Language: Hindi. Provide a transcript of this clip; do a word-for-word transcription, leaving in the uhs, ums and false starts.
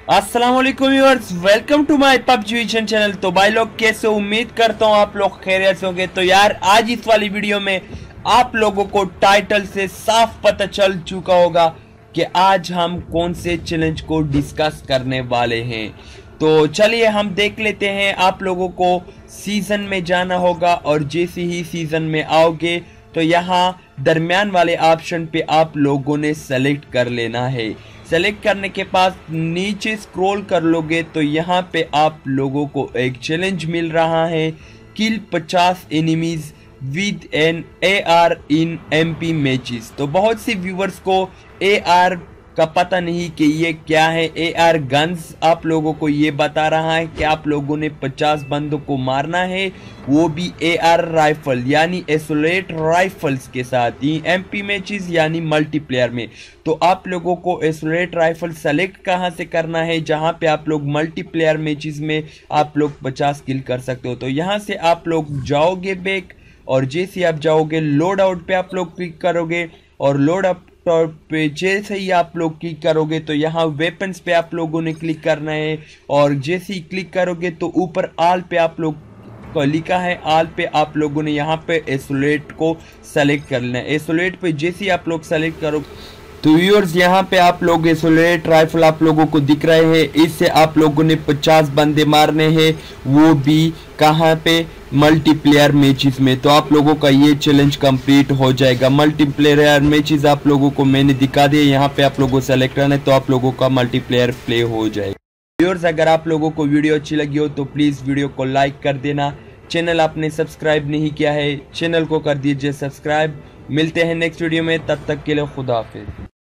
अस्सलाम वालेकुम viewers, welcome to my PUBG vision channel. तो भाई लोग कैसे, उम्मीद करता हूँ आप लोग खैरियत से होंगे। तो यार आज इस वाली वीडियो में आप लोगों को टाइटल से साफ पता चल चुका होगा कि आज हम कौन से चैलेंज को डिस्कस करने वाले हैं। तो चलिए हम देख लेते हैं। आप लोगों को सीजन में जाना होगा और जैसे ही सीजन में आओगे तो यहाँ दरमियान वाले ऑप्शन पे आप लोगों ने सेलेक्ट कर लेना है। सेलेक्ट करने के बाद नीचे स्क्रॉल कर लोगे तो यहाँ पे आप लोगों को एक चैलेंज मिल रहा है, किल पचास enemies with an A R in MP matches. तो बहुत से व्यूवर्स को ए आर का पता नहीं कि ये क्या है। ए आर गन्स आप लोगों को ये बता रहा है कि आप लोगों ने पचास बंदों को मारना है, वो भी ए आर राइफल यानी एसोलेट राइफल्स के साथ ही एमपी मैचेस यानी मल्टीप्लेयर में। तो आप लोगों को एसोलेट राइफल सेलेक्ट कहां से करना है, जहां पे आप लोग मल्टीप्लेयर मैचेस में आप लोग पचास किल कर सकते हो। तो यहां से आप लोग जाओगे बैक और जैसे आप जाओगे लोड आउट पे आप लोग क्लिक करोगे और लोड अप पे जैसे ही आप लोग क्लिक करोगे तो यहाँ वेपन्स पे आप लोगों ने क्लिक करना है और जैसे ही क्लिक करोगे तो ऊपर आल पे आप लोग को लिखा है, आल पे आप लोगों ने यहाँ पे एसोलेट को सेलेक्ट कर लेना है। एसोलेट पे जैसे ही आप लोग सेलेक्ट करो तो व्यूअर्स यहाँ पे आप लोग एसोलेट राइफल आप लोगों को दिख रहे हैं। इससे आप लोगों ने पचास बंदे मारने हैं, वो भी कहाँ पे, मल्टीप्लेयर मैचेस में। तो आप लोगों का ये चैलेंज कंप्लीट हो जाएगा। मल्टीप्लेयर मैचेस आप लोगों को मैंने दिखा दिया, यहाँ पे आप लोगों को सेलेक्ट करना है तो आप लोगों का मल्टीप्लेयर प्ले हो जाएगा। व्यूअर्स अगर आप लोगों को वीडियो अच्छी लगी हो तो प्लीज़ वीडियो को लाइक कर देना। चैनल आपने सब्सक्राइब नहीं किया है, चैनल को कर दीजिए सब्सक्राइब। मिलते हैं नेक्स्ट वीडियो में, तब तक के लिए खुदा हाफिज।